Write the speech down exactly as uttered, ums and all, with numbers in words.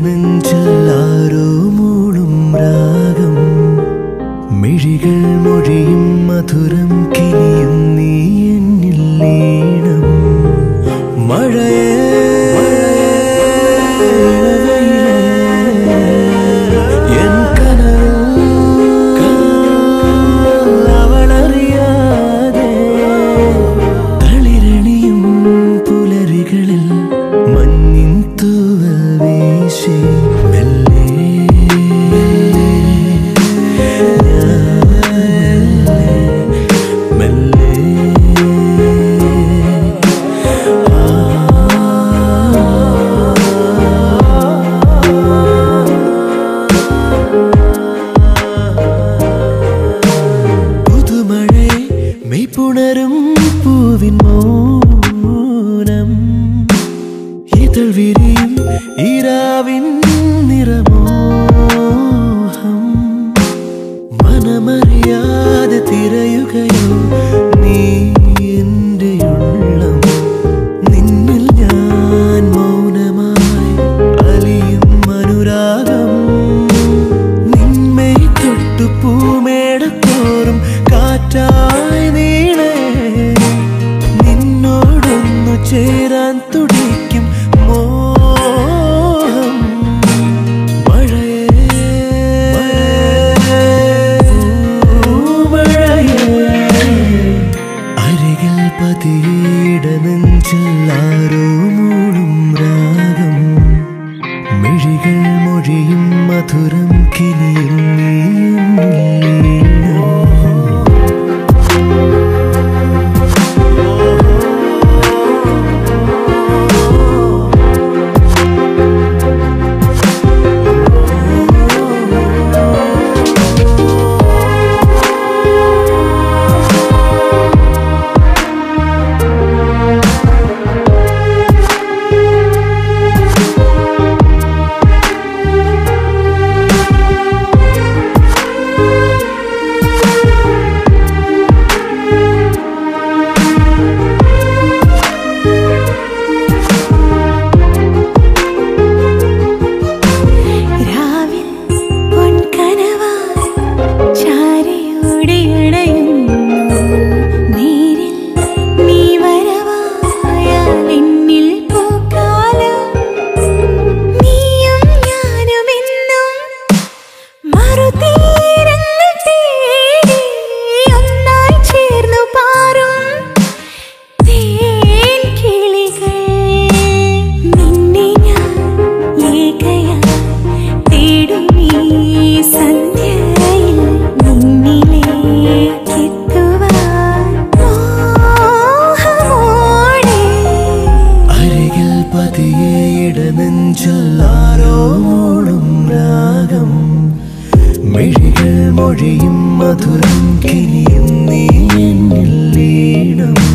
ഇടനെഞ്ചെല്ലാരോ മൂളും രാഗം മിഴികൾ മൊഴിയും മധുരം കിനിയും നീ എന്നിൽ ലീനം മഴയേ പുണരും പൂവിൻ മൗനം ഇതൾ വിരിയും ഈരാവിൻ നിറമോഹം മനമറിയാതെ തിരയുകയോ നീ എൻ്റെ ഉള്ളം നിന്നിൽ ഞാൻ മൗനമായി അലിയും അനുരാഗം നിന്മേ തൊട്ടു പൂമേടത്തോറും കാറ്റായി നീളേ നിന്നോടൊന്നു ചേരാൻ തുടിക്കും മോഹം മഴയേ മഴയേ അരികിൽ പതിയെ ഇടനെഞ്ചെല്ലാരോ മൂളും രാഗം മിഴികൾ മൊഴിയും മധുരം കിനിയും നെഞ്ചെല്ലാരോ മൂളും രാഗം മിഴികൾ മൊഴിയും മധുരം കിനിയും നീ എന്നിൽ ലീനം